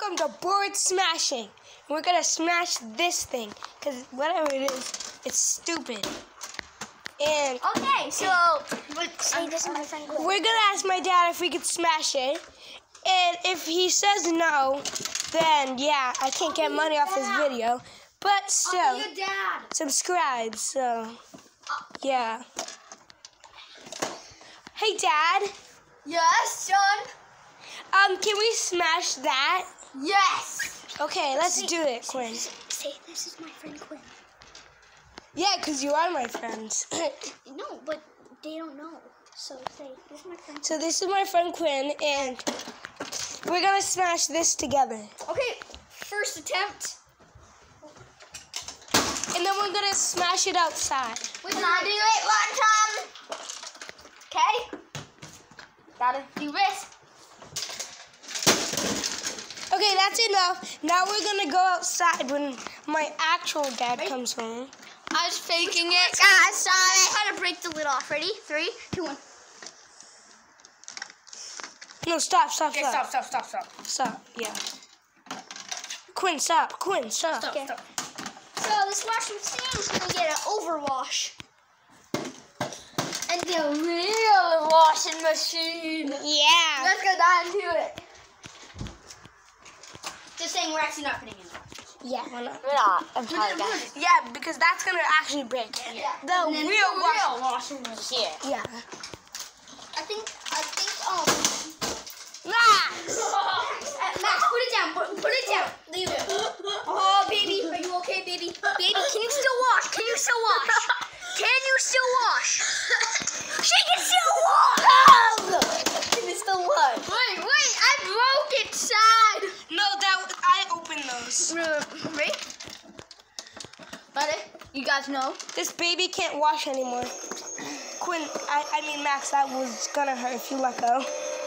welcome to Board Smashing. We're gonna smash this thing, because whatever it is, it's stupid. And okay, so say this is my friend Quinn. We're gonna ask my dad if we could smash it. And if he says no, then yeah, I can't get money off this video. But still, Your dad. subscribe, so yeah. Hey Dad. Yes, son. Can we smash that? Yes. Okay, let's do it, Quinn. Say this is my friend Quinn. Yeah, because you are my friends. No, but they don't know. So say this is my friend. So this is my friend Quinn, and we're gonna smash this together. Okay, first attempt. And then we're gonna smash it outside. We can do it one time. Okay. Gotta do this. Okay, that's enough. Now we're gonna go outside when my actual dad comes home. I was faking it. Guys, sorry. I had to break the lid off. Ready? 3, 2, 1. No, stop. Stop. Stop, yeah. Quinn, stop. Stop. So this washing machine is gonna get an overwash. And the real washing machine. Yeah. Let's go down to it. Just saying, we're actually not putting it in. Yeah, why not? We're not. I'm sorry, guys. Yeah, because that's gonna actually break it. Yeah. The real washing machine. Yeah. I think. Max! Max, put it down. Put it down. Leave it. Oh, baby, are you okay, baby? Baby, can you still wash? Can you still wash? She can still wash. Can you still wash? Wait, I broke it, side. No, I opened those. Ready? Ready? You guys know? This baby can't wash anymore. Quinn, I mean Max, that was gonna hurt if you let go.